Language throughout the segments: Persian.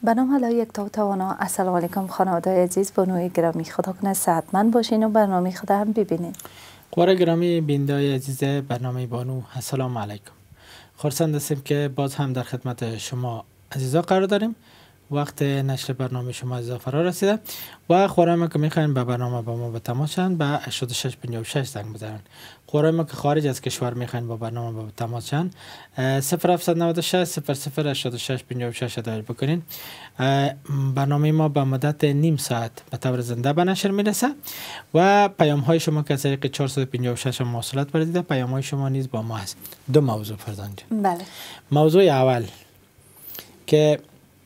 به نام الله یک توانا. السلام علیکم خانواده عزیز، بانوی گرامی، خدا کنه صحتمند باشین و برنامه خود هم ببینین. قواره گرامی بیننده عزیز برنامه بانو، السلام علیکم. خرسند هستیم که باز هم در خدمت شما عزیزا قرار داریم. وقت نشر برنامه شما عزیزا فرا رسیده و خواره ما که میخواین به برنامه با ما به تماس شن به 8656 زنگ بزنن. خواره ما که خارج از کشور میخواین با برنامه به تماس شن 0796 008656 دایل بکنین. برنامه ما به مدت نیم ساعت به طور زنده به نشر میرسه و پیام های شما که از طریق 456 مواصلات بردیده، پیام های شما نیز با ما هست. دو موضوع فرزند جان. بله. موضوع اول که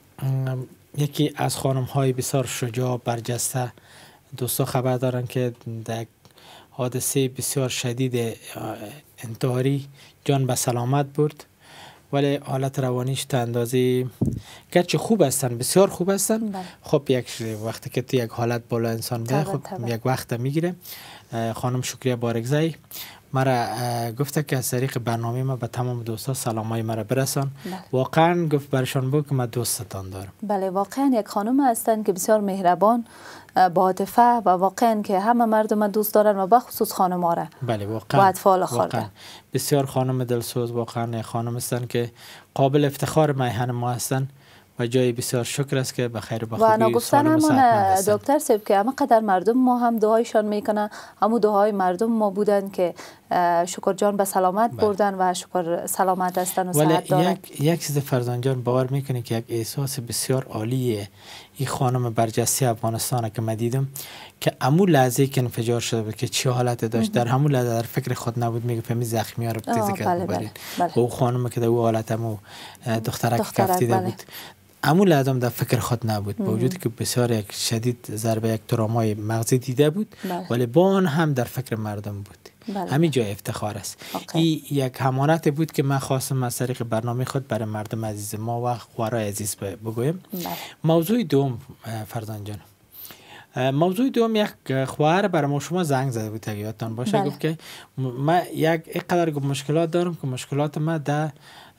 یکی از خانم های بسیار شجاع برجسته دوستا خبر دارن که در حادثه بسیار شدید انتحاری جان به سلامت برد، ولی حالت روانیش تا اندازه گرچه خوب هستن، بسیار خوب هستن. خب یک وقتی که تو یک حالت بالا انسان بده خب یک وقت میگیره. خانم شکریه بارگزایی مرا گفته که از طریق برنامه ما به تمام دوستا سلامای مرا برسان. واقعا گفت برشان بود که من دوستتان دارم. بله، واقعا یک خانم هستن که بسیار مهربان، با عاطفه و واقعا که همه مردم دوست دارن و بخصوص خانم ها را. بله واقعا. و اطفال خورده. بسیار خانم دلسوز، واقعا خانم هستن که قابل افتخار میهن ما هستن و جای بسیار شکر است که بخیر و بخوبی و نگفتن همون دکتر صاحب که همه قدر مردم ما هم دعایشان میکنن، همون دعای مردم ما بودن که شکر جان به سلامت بردن و شکر سلامت هستن و صحت دارن. یک چیز فرزان جان باور میکنه که یک احساس بسیار عالیه این خانم برجسته افغانستان که من دیدم که امو لحظه که انفجار شده بود که چه حالت داشت، در همون لحظه در فکر خود نبود، میگه فهمی زخمی ها رو تیزی کرد ببرید. او خانم که در او حالت امو دخترک کفتیده بود امو لازم در فکر خود نبود، با وجودی که بسیار یک شدید ضربه یک ترومای مغزی دیده بود ولی با آن هم در فکر مردم بود. همین جای افتخار است. این یک همانت بود که من خواستم از طریق برنامه خود برای مردم عزیز ما و خوارای عزیز بگویم. موضوع دوم فرزان جان، موضوع دوم یک خواهر برای ما شما زنگ زده بود اگه یادتان باشه. گفت که من یک قدر مشکلات دارم که مشکلات ما در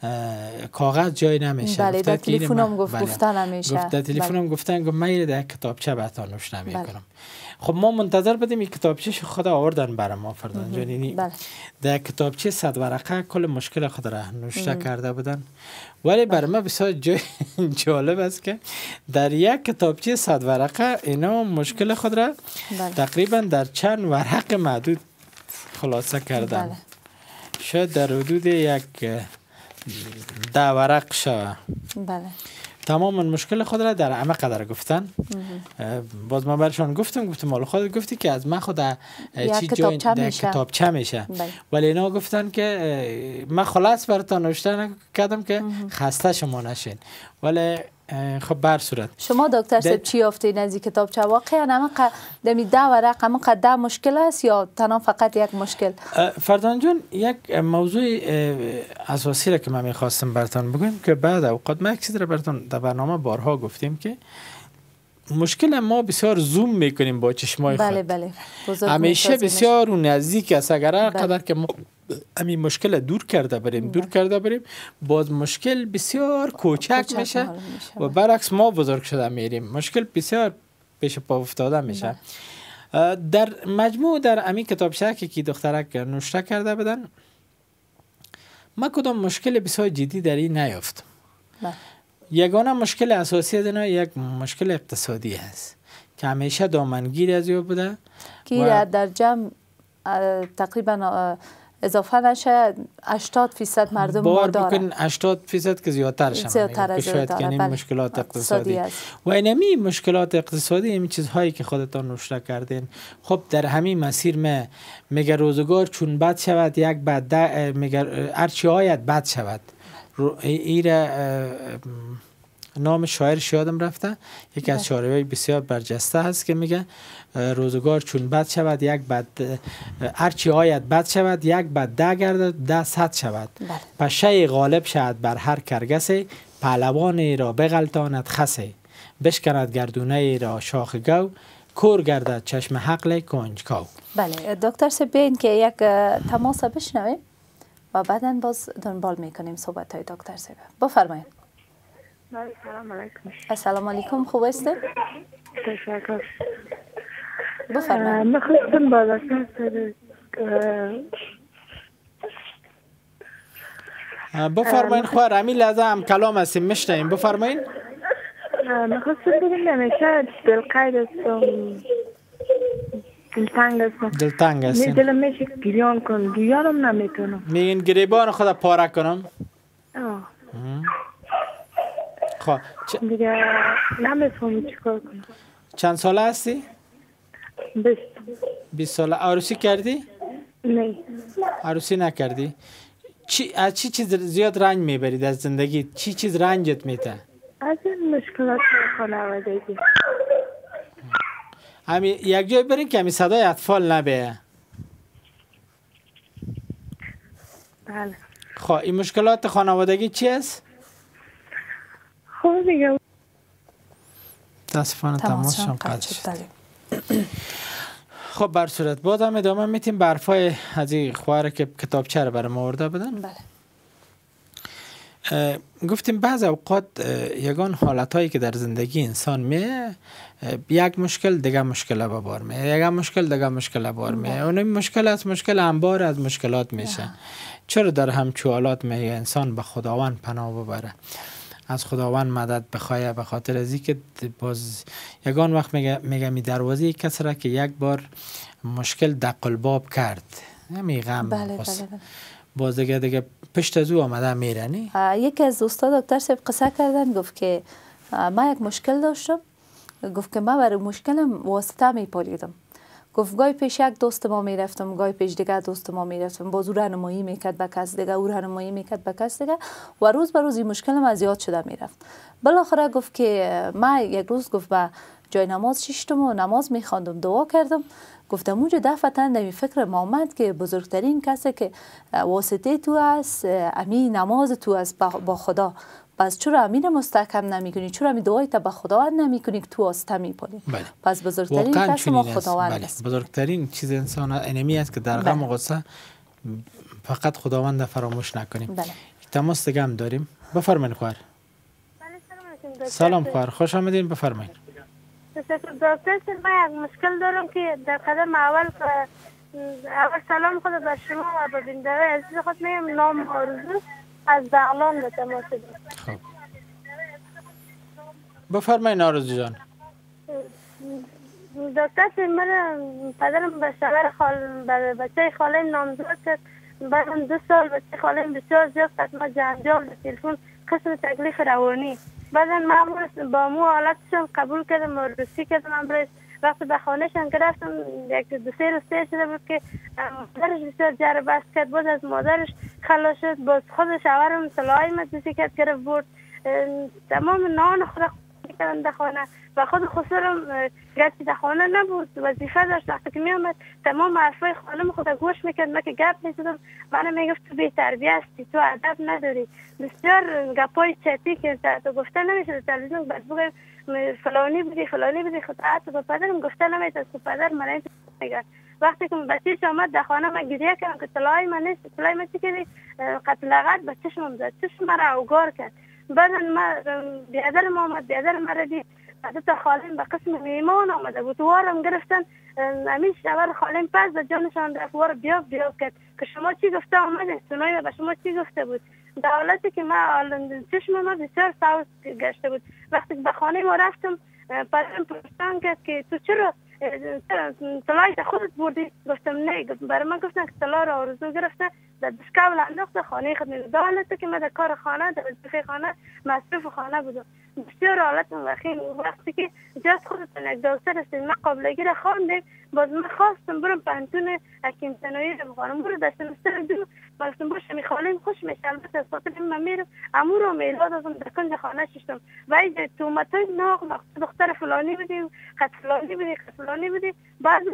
کاغذ جای نمیشه. بله، در تلفنم گفتن نمیشه. در تلفنم گفتن که من در کتابچه بهتون نوشته میکنم. خب ما منتظر بودیم این کتابچه خود آوردن برای ما فردان جان. یعنی در کتابچه 100 ورقه کل مشکل خود را نوشته کرده بودن، ولی برای ما بسیار جالب است که در یک کتابچه 100 ورقه اینا مشکل خود را تقریبا در چند ورق محدود خلاصه کردن. شاید در حدود یک 10 ورق شوه. بله. تمام مشکل خود را در همه قدر گفتن. باز من برشان گفتم مال خود گفتی که از من خود چی جای در کتابچه میشه. ولی اینا گفتن که من خلاص براتون نوشته کردم که خسته شما نشین. ولی خب بر صورت شما دکتر صاحب چی یافتین از این کتابچه؟ واقعا همه دمی 10 ورق همه قدر مشکل است یا تنها فقط یک مشکل؟ فردان جان یک موضوع اساسی را که من میخواستم براتون بگم که بعد اوقات ما یک چیز را براتون در برنامه بارها گفتیم که مشکل ما بسیار زوم میکنیم با چشمای خود. بله همیشه بسیار اون نزدیک است. اگر هر قدر که ما همین مشکل دور کرده بریم باز مشکل بسیار کوچک میشه و برعکس ما بزرگ شده میریم، مشکل بسیار پیش پا افتاده میشه. در مجموع در همین کتابچه که دخترک نوشته کرده بودن ما کدام مشکل بسیار جدی در این نیافتم. یگانه مشکل اساسی دینا یک مشکل اقتصادی است که همیشه دامنگیر از او بوده که در جمع تقریبا اضافه نشه 80% مردم ما دارن. 80% که زیادتر شما شاید که این مشکلات اقتصادی و اینمی مشکلات اقتصادی این چیزهایی که خودتان نوشته کردین. خب در همین مسیر میگه روزگار چون بد شود یک بد میگه هرچی آید بد شود. نام شاعر یادم رفته، یکی از شاعرای بسیار برجسته هست که میگه روزگار چون بد شود یک بد هرچی آید بد شود، یک بد ده گردد ده صد شود. پشه غالب شود بر هر کرگسه، پهلوان را بغلطاند خسه. بشکند گردونه را شاخ گو، کور گردد چشم حقل کنجکاو. بله دکتر سبین که یک تماس بشنویم و بعداً باز دنبال میکنیم صحبت های دکتر سبین. بفرمایید. سلام علیکم. السلام علیکم، خوب هستید؟ تشکر. بفرمایید. میخواستم بالا بفرمایید خواهر، همین لحظه هم کلام هستیم میشنیم، بفرمایید. میخواستم بگم همیشه دلقید هستم، دلتنگ هستم. دلتنگ هستیم. دلم میشه گریان کنم، گریانم نمیتونم. میگین گریبان خدا پاره کنم؟ خب دیگه نمیتونم چیکار کنم. چند ساله هستی؟ 20 ساله. عروسی کردی؟ نه. عروسی نکردی؟ از چی چیز زیاد رنج میبرید از زندگی؟ چی چیز رنجت میته؟ از این مشکلات خانوادگی. همین یک جای برین که همین صدای اطفال نبیه. بله. خب این مشکلات خانوادگی چی است؟ خب دیگه تاسفانه تماسشون قطع شد. خب بر صورت باز هم ادامه میتیم برفای از این خواهر که کتابچه رو برام آورده بدن. بله. گفتیم بعض اوقات یگان حالتایی که در زندگی انسان میه، یک مشکل دیگه مشکل به بار میه، یک مشکل دیگه مشکل به بار میه. اون مشکل از مشکل انبار از مشکلات میشه. چرا در همچو حالات میه انسان به خداوند پناه ببره، از خداوند مدد بخواه، به خاطر از اینکه باز یگان وقت میگه می دروازه کسی را که یک بار مشکل دق الباب کرد، همین غم. بله. باز دیگه پشت از او آمده میره. نی یکی از دوستا دکتر صاحب قصه کردن، گفت که ما یک مشکل داشتم، گفت که ما برای مشکلم واسطه میپالیدم. گفت گاهی پیش یک دوست ما میرفتم، گاهی پیش دیگه دوست ما میرفتم، باز او راهنمایی میکرد به کس دیگه، او راهنمایی میکرد به کس دیگه و روز به روز این مشکلم از زیاد شده میرفت. بالاخره گفت که ما یک روز گفت به جای نماز شیشتم و نماز میخواندم، دعا کردم. گفتم اونجا دفعتا نمی فکر ما آمد که بزرگترین کسی که واسطه تو است امی نماز تو است با خدا. پس چرا امین مستحکم نمی کنی؟ چرا امین دعای تا به خداوند نمی کنی که تو واسطه می پلی؟ بله. پس بزرگترین کس ما خداوند است. بزرگترین چیز انسان انمی است که در غم و غصه فقط خداوند فراموش نکنیم. بله. تماس دیگه هم داریم. بفرمایید خواهر. سلام خواهر، خوش آمدین، بفرمایید. دکتر من یک مشکل دارم که در قدم اول سلام خود به شما و به بیننده عزیز خود میگم. نام آرزو از بغلان به تماس دارم. خب بفرمایید آرزو جان. دکتر من پدرم به شوهر به بچه خاله نامزد کرد. بعد 2 سال بچه خاله بسیار زیاد قسمت جنجال به تلفن قسم تکلیف روانی. بعدا من با مو حالتشم قبول کردم و روسی کردم. امروز وقتی به خانهشان گرفتم 1-2 روز شده بود که مادرش بسیار جر بست کرد. باز از مادرش خلاص شد. باز خود شوهرم طلاهای مدرسی کرد گرفت برد. تمام نان خود کردن در خانه و خود خسرم گرچه در خانه نبود وظیفه داشت. وقتی که می آمد تمام حرفای خانم خود گوش میکرد. من که گپ میزدم من میگفت تو بی تربیه هستی، تو ادب نداری. بسیار گپای چتی که تو گفته نمیشه در تلویزیون بس بگم فلانی بودی خود حتی به پدرم گفته نمیشه که پدر من میگه. وقتی که بچه‌ش آمد در خانه من گریه کردم که طلای من نیست، طلای من چی کردی؟ قتل لغت به چشمم زد، چشم مرا اوگار کرد. بعد ما بیادرم آمد، بیادرم مرا دید. بعد تا خالم به قسم میمان آمده بود، وارم گرفتن. همین شوهر خالم پس به جانشان رفت وار بیاب کرد که شما چی گفته آمده؟ سنایی به شما چی گفته بود؟ در حالتی که من چشم ما بسیار سوز گشته بود. وقتی به خانه ما رفتم پدرم پرسان کرد که تو چرا طلای خودت بردی؟ گفتم نه. برای من گفتن که طلا را آرزو گرفته در دستکول انداخته خانه خود میده. در حالتی که من در کار خانه در وظیفه خانه مصروف خانه بودم. بسیار حالت وخیم. وقتی که جاز خودتون یک دکتر هستید ما قابلگی را خواندیم. باز من خواستم برم پانتون حکیم ثانوی رو بخوانم. برو در سمستر 2 گفتم باشه میخوالیم خوش میشه. البته از خاطر من میرم امو رو میلاد ازم در کنج خانه ششتم و اینجا تومتای ناغ دختر فلانی بودی خط فلانی بودی بعد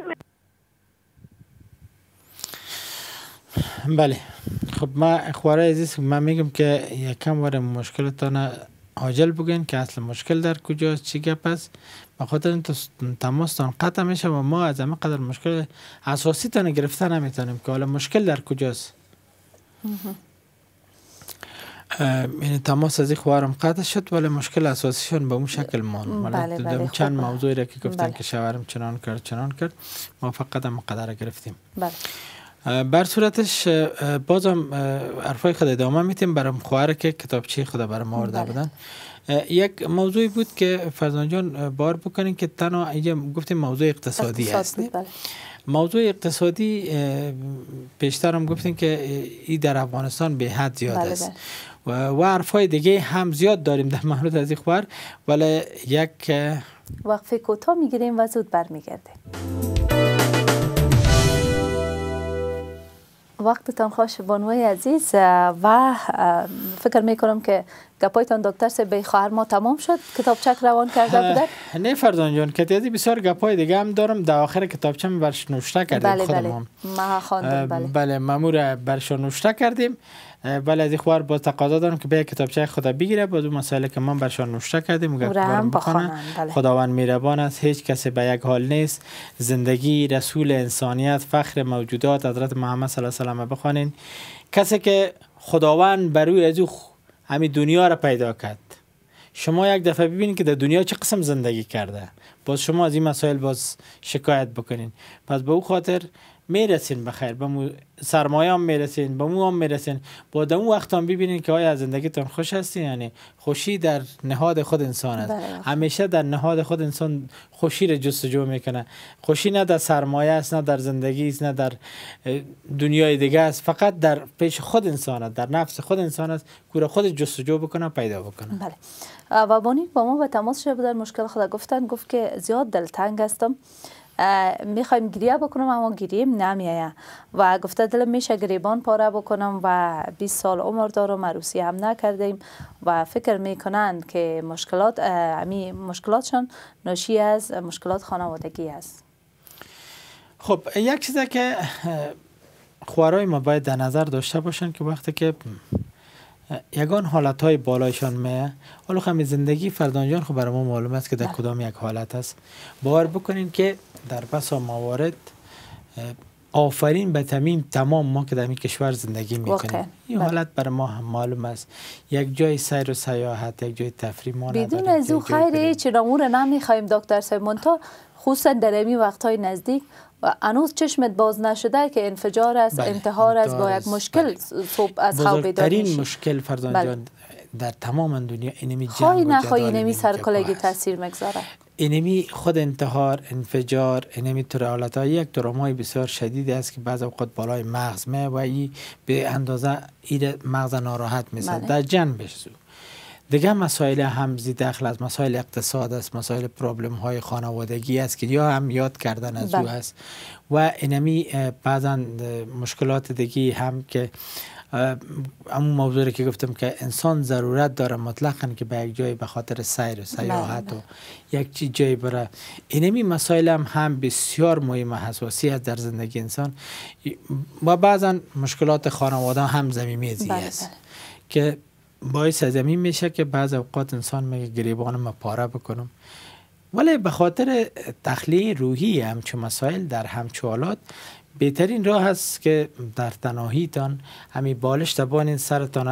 بله. خب ما خواره عزیز من میگم که یکم واره مشکلتان عاجل بگین که اصل مشکل در کجاست، چی گپ است. به خاطر این تماستان قطع میشه و ما از همه قدر مشکل اساسی تان گرفته نمیتونیم که حالا مشکل در کجاست. این تماس از این خوارم قطع شد، ولی مشکل اساسیشون به اون شکل ماند. بله چند موضوعی را که گفتن که شوهرم چنان کرد ما فقط هم قدر گرفتیم. بله. بر صورتش بازم حرفای خود ادامه میتیم برای خواهر که کتابچه خود برای ما آورده بودن. یک موضوعی بود که فرزان جان بار بکنین که تنها اینجا گفتیم موضوع اقتصادی است. بله. موضوع اقتصادی پیشتر هم گفتیم که این در افغانستان به حد زیاد است. و حرفای دیگه هم زیاد داریم در مورد از این خبر، ولی یک وقفه کوتاه میگیریم و زود برمیگردیم. وقتتان خوش بانوی عزیز و فکر میکنم که گپایتان دکتر سه به خواهر ما تمام شد. کتابچه روان کرده بودن؟ نه فرزان جان، کتابی بسیار گپای دیگه هم دارم. در آخر کتابچه برش نوشته کردیم. بله بله ما خواندم. بله مامور برش نوشته کردیم. ولی از این خوار با تقاضا دارم که به کتابچه خدا بگیره، با دو مسائل که ما برشان نوشته کردیم و بخونه. خداوند مهربان است، هیچ کسی به یک حال نیست. زندگی رسول انسانیت، فخر موجودات، حضرت محمد صلی الله علیه و سلم بخونین. کسی که خداوند بر روی از همین دنیا را پیدا کرد. شما یک دفعه ببینید که در دنیا چه قسم زندگی کرده، باز شما از این مسائل باز شکایت بکنین. پس به او خاطر میرسین بخیر، به مو سرمایه هم میرسین، به مو هم میرسین. با اون وقت هم ببینین که آیا زندگیتون خوش هستی. یعنی خوشی در نهاد خود انسان است. همیشه در نهاد خود انسان خوشی را جستجو میکنه. خوشی نه در سرمایه است، نه در زندگی است، نه در دنیای دیگه است. فقط در پیش خود انسان است، در نفس خود انسان است که خود جستجو بکنه، پیدا بکنه. بله. و بانی با ما به تماس شده بودن، مشکل خود گفت که زیاد دلتنگ هستم، میخوایم گریه بکنم اما گریم نمیایه و گفته دلم میشه گریبان پاره بکنم و 20 سال عمر دارم، عروسی هم نکردیم و فکر میکنن که مشکلاتشان ناشی از مشکلات خانوادگی است. خب یک چیزی که خوارای ما باید در نظر داشته باشن که وقتی که یگان حالتهای بالایشان میه، حالا همین زندگی فردان جان خب برای ما معلوم است که در کدام یک حالت است. باور بکنین که در بسا موارد آفرین به تمام ما که در این کشور زندگی میکنیم، این حالت برای ما هم معلوم است. یک جای سیر و سیاحت، یک جای تفریح ما نداریم. بدون از او خیلی چی نمور نمیخوایم دکتر سیمون، تا خصوصا در این وقتهای نزدیک و هنوز چشمت باز نشده که انفجار است، انتحار است، با یک مشکل صبح از خواب بیدار میشی. بزرگترین مشکل فرزان جان در تمام دنیا اینمی جنگ خواهی نخواهی اینمی سرکلگی تاثیر مگذاره. اینمی خود انتحار، انفجار، اینمی حالتهای یک ترومای بسیار شدید است که بعض اوقات بالای مغز و این به اندازه مغز ناراحت میشه. در جنبش دیگه مسائل هم داخل از مسائل اقتصاد است، مسائل پرابلم های خانوادگی است که یا هم یاد کردن از او است و اینمی بعضا مشکلات دیگه هم که همون موضوعی که گفتم که انسان ضرورت داره مطلقاً که به یک جای به خاطر سیر و سیاحت و یک جای بره. اینمی مسائل هم بسیار مهم و حساسی است در زندگی انسان و بعضا مشکلات خانواده هم زمینی است که باعث از این میشه که بعض اوقات انسان میگه گریبانم ما پاره بکنم، ولی به خاطر تخلیه روحی همچون مسائل در همچون حالات بهترین راه است که در تنهاییتان همین بالش تبانین، سرتان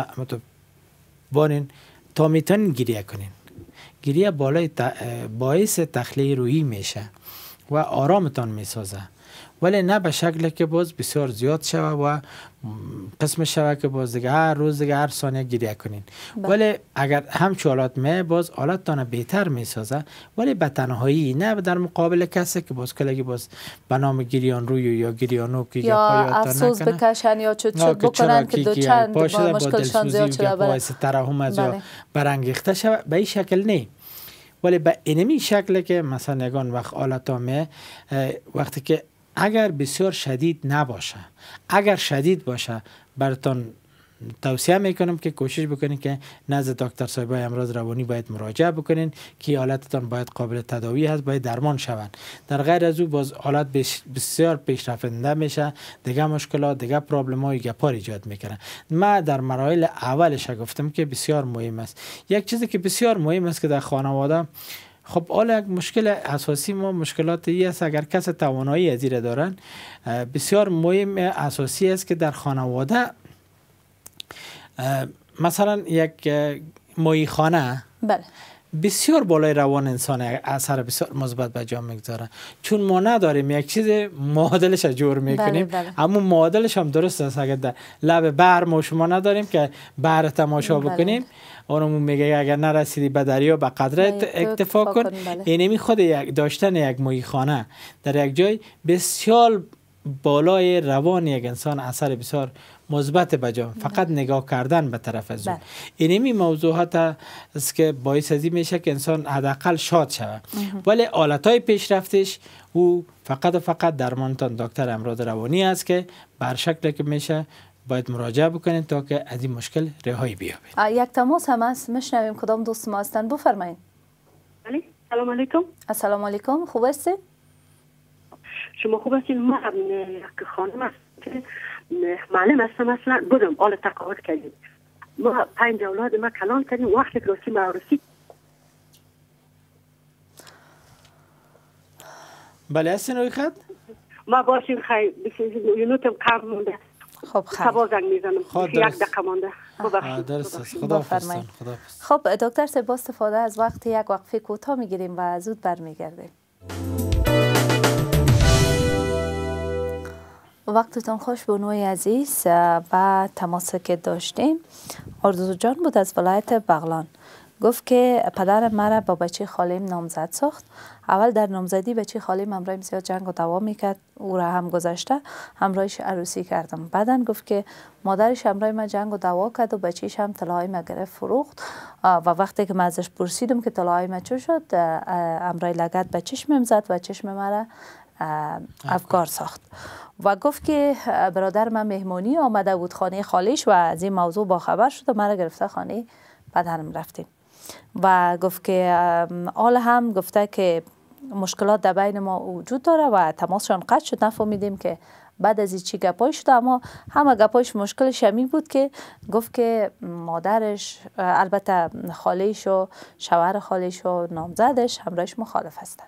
بانین تا میتونین گریه کنین. گریه باعث تخلیه روحی میشه و آرامتان میسازه، ولی نه به شکلی که باز بسیار زیاد شوه و قسم شوه که باز دیگه هر روز دیگه هر ثانیه گریه کنین. ولی اگر همچون حالات می باز حالتتان بهتر میسازه، ولی به تنهایی، نه در مقابل کسی که باز کلگی باز به نام گریان روی یا گریانو که یا افسوس بکشن یا چود بکنن که دو چند مشکلشان زیاد شده باعث ترحم از یا برانگیخته شوه. به این شکل نه، ولی به اینمی شکل که مثلا یگان وقت حالتا می وقتی که اگر بسیار شدید نباشه، اگر شدید باشه براتون توصیه میکنم که کوشش بکنین که نزد دکتر صاحبای امراض روانی باید مراجعه بکنین که حالتتان باید قابل تداوی هست، باید درمان شون. در غیر از او باز حالت بسیار پیشرفته میشه، دیگه مشکلات، دیگه پرابلم های گپار ایجاد میکنه. من در مراحل اولش گفتم که بسیار مهم است. یک چیزی که بسیار مهم است که در خانواده، خب حالا یک مشکل اساسی ما مشکلات ای است، اگر کس توانایی از این دارن بسیار مهم اساسی است که در خانواده مثلا یک ماهیخانه بله بسیار بالای روان انسان اثر بسیار مثبت به جا میگذاره، چون ما نداریم یک چیز معادلش جور میکنیم. اما معادلش هم درست است. اگر در لب بحر ما شما نداریم که بحر تماشا بکنیم، اونمون میگه اگر نرسیدی به دریا به قدرت اکتفا کن. اینمی خود داشتن یک ماهیخانه در یک جای بسیار بالای روان یک انسان اثر بسیار مثبت بجا، فقط نگاه کردن به طرف از اون. اینمی موضوعات است که باعث ازی میشه که انسان حداقل شاد شود. ولی آلتای پیشرفتش او فقط و فقط درمانتان دکتر امراض روانی است که بر شکل که میشه باید مراجعه بکنید تا که از این مشکل رهایی بیابید. یک تماس هم هست، میشنویم کدام دوست ما هستن، بفرمایید. سلام علیکم. السلام علیکم، خوب هستید؟ شما خوب هستید؟ من یک خانم هستم که معلم هستم، اصلا بودم حال تقاعد کردیم. ما 5 اولاد ما کلان کردیم. وقتی که رسیم عروسی بله هستین روی خط؟ ما باشیم خیلی یونوتم کم مونده. خب خیلی سبا زنگ میزنم، یک دقیقه مونده. درست است. خدا فرستان. خب دکتر صاحب با استفاده از وقت یک وقفه کوتاه میگیریم و زود برمیگردیم. وقتتون خوش بانوی عزیز. و تماسی که داشتیم آرزو جان بود از ولایت بغلان. گفت که پدر مرا با بچه خالیم نامزد ساخت. اول در نامزدی بچه خالیم همراهیم زیاد جنگ و دعوا میکرد، او را هم گذاشته همراهش عروسی کردم. بعدن گفت که مادرش همراه ما جنگ و دعوا کرد و بچهش هم طلاهای ما گرفت فروخت. و وقتی که من ازش پرسیدم که طلاهای ما چه شد، همراه لگد به چشمم زد و چشم مرا افکار ساخت. و گفت که برادر من مهمانی آمده بود خانه خالیش و از این موضوع با خبر شد و مرا گرفته خانه پدرم رفتیم. و گفت که حال هم گفته که مشکلات در بین ما وجود داره و تماسشان قطع شد. نفهمیدیم که بعد از این چی گپای شد، اما همه گپایش مشکلش همین بود که گفت که مادرش، البته خالیش و شوهر خالیش و نامزدش همراهش مخالف هستن.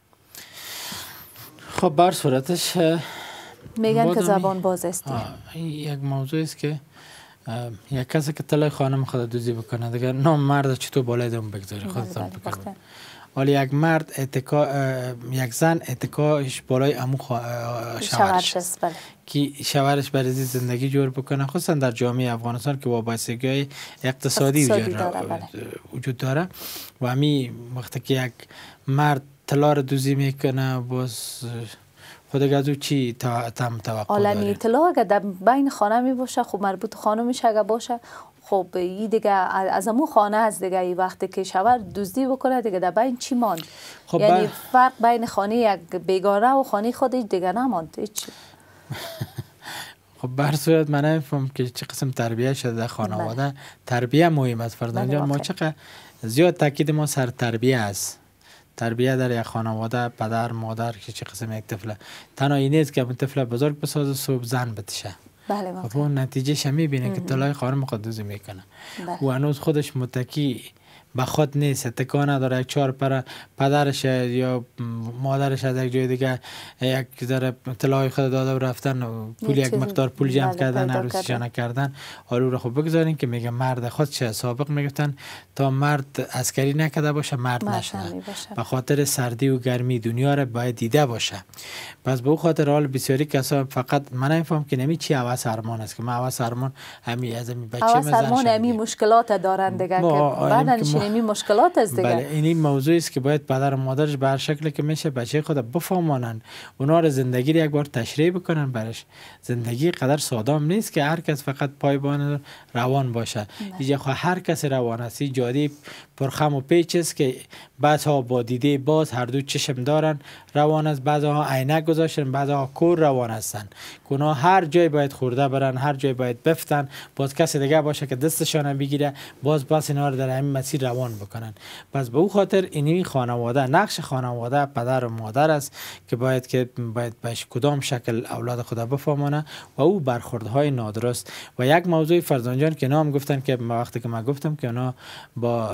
خب بر صورتش میگن که زبان باز است. یک موضوع است که یک کسی که طلای خانم خود دوزی بکنه دیگه نام مرد چطور بالای دم بگذاری خودتان بکنید. ولی یک مرد یک زن اتکاش بالای امو شوهرش است که شوهرش برای زندگی جور بکنه، خصوصا در جامعه افغانستان که وابستگی اقتصادی وجود داره. و همین وقتی که یک مرد طلا رو دوزی میکنه باز خود از او چی توقع داری؟ طلا اگر در بین خانه می باشه خب مربوط خانمش اگر باشه خب این دیگه از امو خانه از دیگه. این وقتی که شوهر دزدی بکنه دیگه در بین چی ماند؟ خب یعنی فرق بین خانه یک بیگانه و خانه خودش دیگه نماند هیچ. خب بر صورت من نمیفهم که چه قسم تربیه شده در خانواده. تربیه مهم است فرزند جان. ما چقدر زیاد تاکید ما سر تربیه است. تربیه در یک خانواده، پدر مادر که چه قسم یک طفل تنها این نیست که اون طفل بزرگ بسازه صبح زن بتشه. بله خب اون نتیجهش هم میبینه که طلای خانم خود دوزی میکنه. و هنوز خودش متکی به خود نیست، اتکا نداره. یک چهار پر پدرش یا مادرش از یک جای دیگه یک ذره طلای خود داده و رفتن و پول یک مقدار پول جمع کردن عروسیشان کردن. حالا رو خب بگذارین که میگه مرد خود چه سابق میگفتن تا مرد عسکری نکرده باشه مرد نشه. به خاطر سردی و گرمی دنیا رو باید دیده باشه. پس به خاطر حال بسیاری کسا فقط من نمیفهم که نمی چی هوس ارمان است که ما هوس ارمان همین از این بچه هوس ارمان همین مشکلات دارن دیگه که بعدنش همین مشکلات است دیگه. بله این موضوعی است که باید پدر و مادرش به هر شکلی که میشه بچه خود بفهمونن، اونا رو زندگی رو یک بار تشریح بکنن برش. زندگی قدر ساده نیست که هر کس فقط پایبان روان باشه. اینجا هر کس روان است. جادی پرخم و پیچ است که بعضها با دیده باز هر دو چشم دارن روان است، بعضها عینک گذاشتن، بعضها کور روان هستن. اونا هر جای باید خورده برن، هر جای باید بفتن، باز کسی دیگه باشه که دستشان بگیره باز پس اینا رو در همین مسیر روان بکنن. پس به او خاطر اینی خانواده، نقش خانواده پدر و مادر است که باید بهش کدام شکل اولاد خود بفهمونه و او برخوردهای نادرست. و یک موضوع فرزند جان که نام گفتن که وقتی که من گفتم که اونا با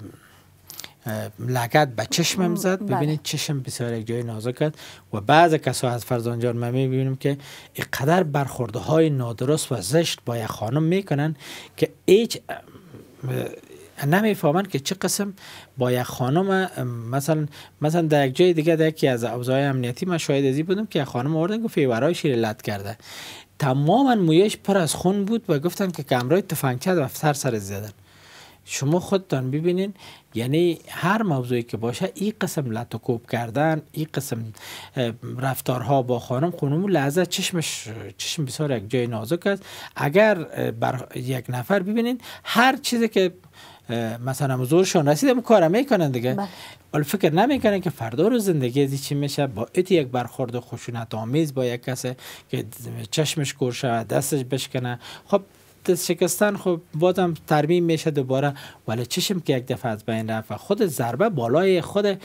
لگد به چشمم زد. ببینید چشم بسیار یک جای نازک است و بعض کسا از فرزند جان من میبینم که اینقدر برخوردهای نادرست و زشت با یک خانم میکنن که هیچ نمیفهمن که چه قسم با یک خانم مثلا در یک جای دیگه در یکی از اوضاع امنیتی من شاهد ازی بودم که یک خانم آوردن گفت ورایش لط کرده، تماما مویش پر از خون بود و گفتن که کمرای تفنگچه دفتر سر زدن. شما خودتان ببینین، یعنی هر موضوعی که باشه این قسم لط و کوب کردن، این قسم رفتارها با خانم لحظه چشم بسیار یک جای نازک است. اگر بر یک نفر ببینین هر چیزی که مثلا زورشون رسیده کار میکنن دیگه، ولی فکر نمیکنن که فردا رو زندگی ازی چی میشه با یک برخورد خشونت آمیز با یک کسی که چشمش کور شود، دستش بشکنه. خب دست شکستن خب بازم ترمیم میشه دوباره، ولی چشم که یک دفعه از بین رفت و خود ضربه بالای خود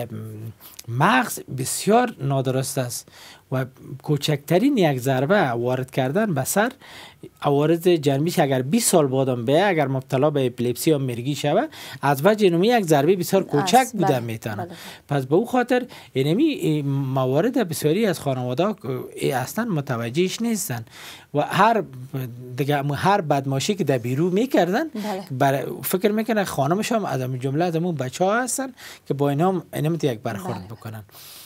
مغز بسیار نادرست است و کوچکترین یک ضربه وارد کردن به سر عوارض جانبیش اگر 20 سال بعدم به اگر مبتلا به اپیلپسی یا مرگی شوه از وجه اینمی یک ضربه بسیار کوچک بوده میتونه. پس به او خاطر اینمی موارد بسیاری از خانواده اصلا متوجهش نیستن و هر بدماشی که در بیرو میکردن فکر میکنن خانمش هم از جمله از اون بچه ها هستن که با اینا هم یک برخورد بکنن.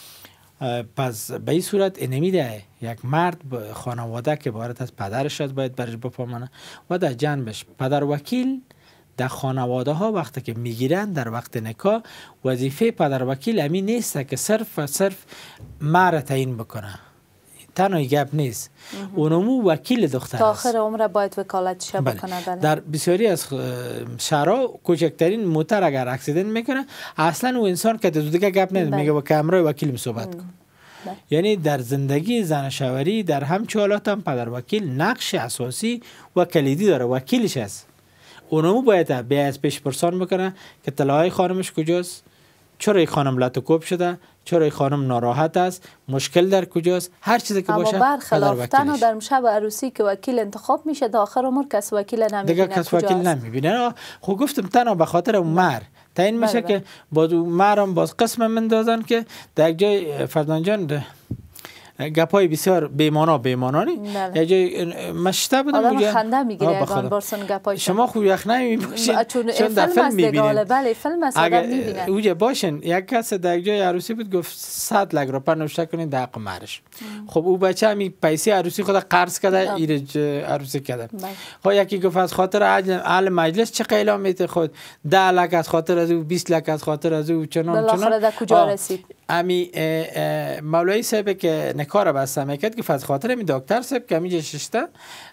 پس به این صورت نمیده یک مرد خانواده که عبارت از پدرش از باید برش بفهمانه و در جنبش پدر وکیل در خانواده ها وقتی که میگیرن در وقت نکاح وظیفه پدر وکیل همین نیست که صرف و صرف مرد تعیین بکنه، تنهایی گپ نیست، اونمو وکیل دختر تا است. آخر عمر باید وکالتش بکنه. بله. در بسیاری از شهرها کوچکترین موتر اگر اکسیدنت میکنه اصلا او انسان که دیگه گپ نمیده، میگه با کامرای وکیل صحبت کن. یعنی در زندگی زن شوهری در همچه حالات هم پدر وکیل نقش اساسی و کلیدی داره، وکیلش است. اونمو باید از پیش پرسان بکنه که طلاهای خانمش کجاست، چرا این خانم لط و کوب شده، چرا این خانم ناراحت است، مشکل در کجاست، هر چیزی که باشه. اما برخلاف تنها در شب عروسی که وکیل انتخاب میشه تا آخر عمر کس وکیل نمیبینه، دیگه کس وکیل نمیبینه. خب گفتم تنها به خاطر اون مر تعیین میشه که باز مرم باز قسم من دازن که در یک جای فردان جان گپای بسیار بیمانانی یه جای مشته بودم آدم خنده میگیره اگان بارسون گپای شما خوب یخ نمیباشین چون در فیلم میبینین. بله فیلم است آدم میبینه. اوجه باشین یک کس در یک جای عروسی بود گفت 100 لک روپا نوشته کنین در حق مرش. خب او بچه همی پیسه عروسی خود قرض کرده ایرج عروسی کرده. خب یکی گفت از خاطر اهل مجلس چه قیلا میته خود 10 لک از خاطر از او 20 لک از خاطر از او چنان بالاخره در کجا رسید. امی مولوی صاحب که نکار بسته میکرد که از خاطر می دکتر صاحب که میجه ششته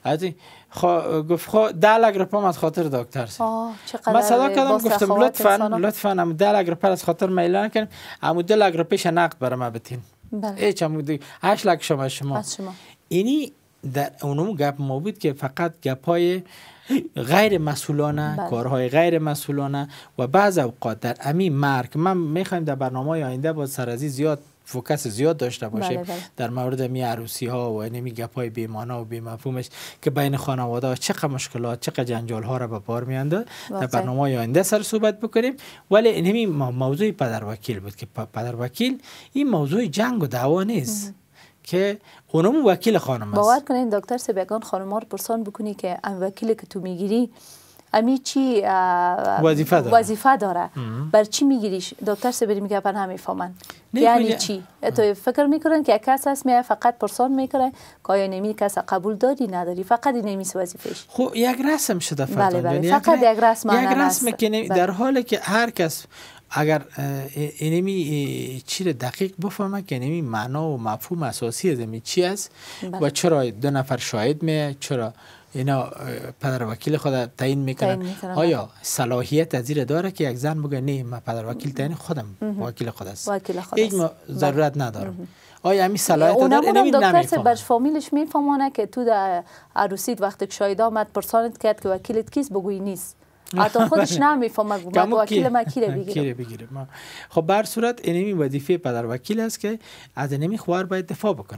گفت خو 10 لک روپا از خاطر دکتر صاحب. من صدا کردم گفتم لطفاً ام 10 لک روپا از خاطر میلان کنیم، ام 2 لک روپیش نقد برام بتین. هیچ ام 8 لک شما. اینی در اونم گپ ما بود که فقط گپای غیر مسئولانه، کارهای غیر مسئولانه و بعض اوقات در امی مرگ من میخوایم در برنامه آینده با سرازی زیاد فوکس زیاد داشته باشیم در مورد می عروسی ها و نمی گپای بی‌معنا و بی‌مفهومش که بین خانواده ها چقدر مشکلات چقدر جنجال ها را به بار میانده در برنامه آینده سر صحبت بکنیم. ولی این موضوع پدر وکیل بود که پدر وکیل این موضوع جنگ و دعوا نیست که اونم وکیل خانم است. باور کنین دکتر سبیگان خانم‌ها رو پرسان بکنی که ام وکیلی که تو میگیری امی چی وظیفه داره بر چی میگیریش؟ دکتر سبیری میگه پر نمیفهمن یعنی چی؟ تو فکر میکنن که کس هست میاد فقط پرسان میکنه که آیا نمی کس قبول داری نداری، فقط این نمیس وظیفهش. خب یک رسم شده فقط. بله فقط یک رسم است که در حالی که هر کس اگر اینمی چی دقیق بفهمه که اینمی معنا و مفهوم اساسی از این چی است و چرا 2 نفر شاهد میه، چرا اینا پدر وکیل خود تعیین میکنن، آیا صلاحیت از این داره که یک زن بگه نه من پدر وکیل تعیین خودم وکیل خود است، هیچ ضرورت ندارم. آیا همین صلاحیت داره؟ اینمی دکتر بر فامیلش میفهمونه که تو در عروسیت وقتی که شاهد آمد پرسانت کرد که وکیلت کیست بگوی نیست، حتی خودش نمیفهمه وکیل ما کی بگیره. خب بر صورت اینمی وظیفه پدر وکیل است که از اینمی خوار باید دفاع بکنه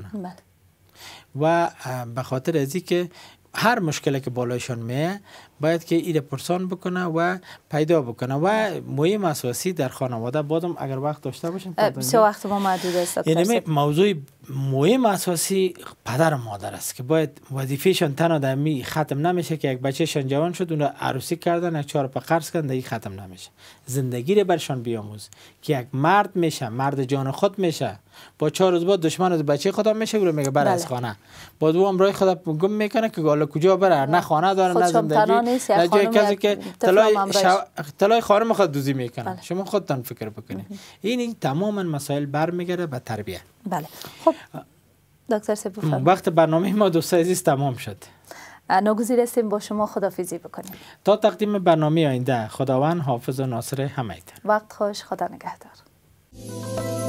و به خاطر ازی که هر مشکلی که بالایشان میه باید که ایره پرسان بکنه و پیدا بکنه و مهم اساسی در خانواده بادم اگر وقت داشته باشین بسیار وقت ما محدود است. یعنی موضوع مهم اساسی پدر و مادر است که باید وظیفهشان تنها در می ختم نمیشه که یک بچهشان جوان شد اون عروسی کردن، یک چهار پا قرض کردن، دیگه ختم نمیشه. زندگی رو برشان بیاموز که یک مرد میشه، مرد جان خود میشه، با 4 روز بعد دشمن از بچه خودم میشه، گروه میگه بر از خانه، با دو امرای خود گم میکنه که حالا کجا بره، نه خانه داره نه زندگی، نه جای کسی که طلای خانم خود دوزی میکنه. شما خودتان فکر بکنید. این تماما مسائل برمیگرده به تربیت. بله. خب دکتر صاحب بفرمایید. وقت برنامه ما دوستای عزیز تمام شد. ناگزیر هستیم با شما خداحافظی بکنیم تا تقدیم برنامه آینده. خداوند حافظ و ناصر همه. وقت خوش. خدا نگهدار.